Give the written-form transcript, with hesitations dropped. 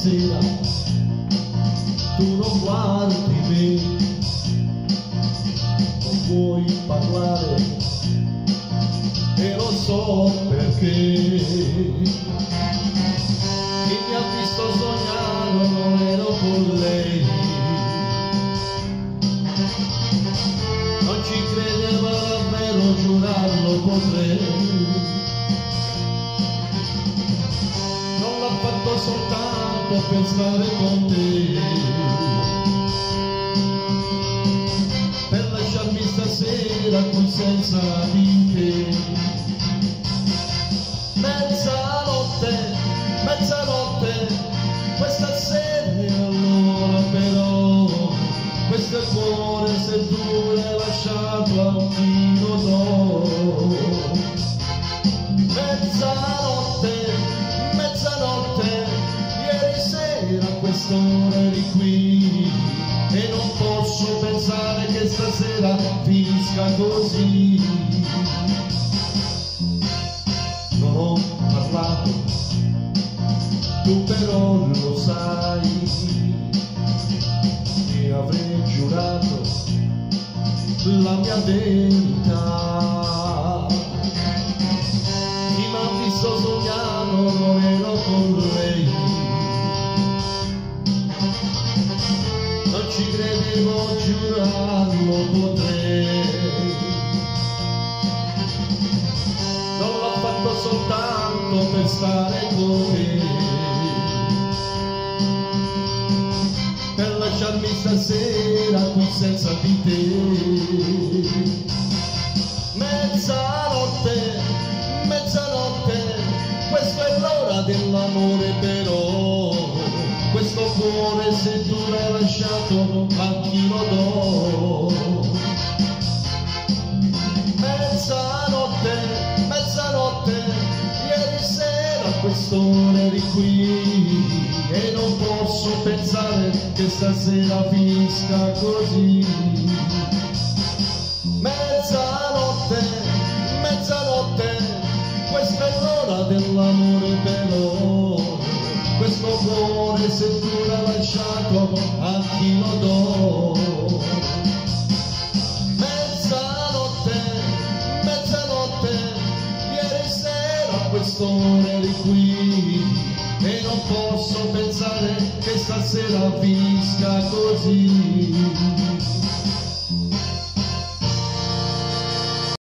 sera tu non guardi me, non vuoi parlare e lo so perché. Chi mi ha visto sognare non ero con lei, non ci credeva davvero, giurarlo potrei. Non l'ho fatto soltanto per stare con te, per lasciarmi stasera qui senza di te. Mezzanotte, questa sera e allora però, questo è il cuore se tu l'hai lasciato a chi lo do. Mezzanotte, ieri sera a quest'ora eri qui e non posso pensare che stasera finisca così. Non ho parlato, tu però lo sai, ti avrei giurato la mia verità. Chi m'ha visto sognare non ero con lei, non ci credevo, giurarlo potrei. Non l'ho fatto soltanto per stare con te, per lasciarmi stasera qui senza di te. Mezzanotte, questa è l'ora dell'amore però, questo cuore se tu l'hai lasciato a chi lo do. Mezzanotte, ieri sera a quest'ora eri qui e non posso pensare che stasera finisca così. Mezzanotte, questa è l'ora dell'amore però, questo cuore se tu l'hai lasciato a chi lo do. Mezzanotte, ieri sera a quest'ora eri qui e non posso pensare che stasera finisca così.